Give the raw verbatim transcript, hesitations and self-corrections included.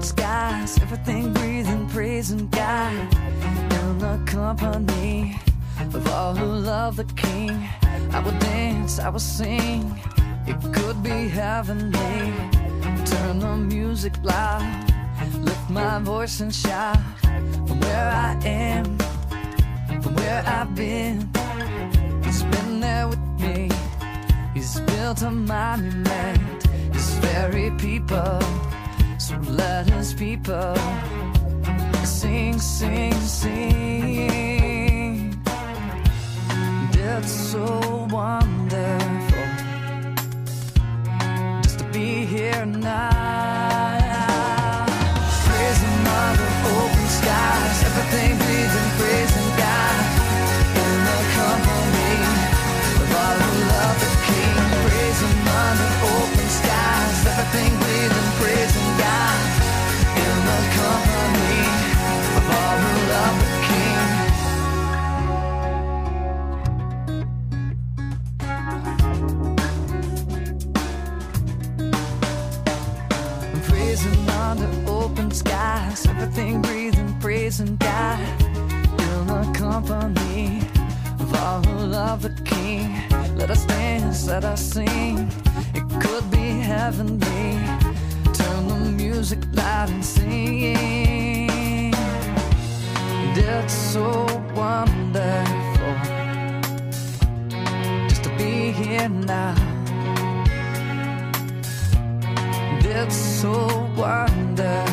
skies, everything breathing, praising God, in the company of all who love the King. I will dance, I will sing, it could be heavenly. Turn the music loud, lift my voice and shout. From where I am, from where I've been, He's been there with me. He's built a monument, His very people. So let His people sing, sing, sing. It's so wonderful just to be here now. Praising under open skies, everything breathing, praising God, in the company of all who love the King. Praising under open skies, everything breathing, praising God, in the company of all who love the King. Praising under open skies, everything breathing, praising God, in the company of all who love the King. Let us dance, let us sing, it could be heavenly. Turn the music loud and sing. And it's so wonderful just to be here now. It's so wonderful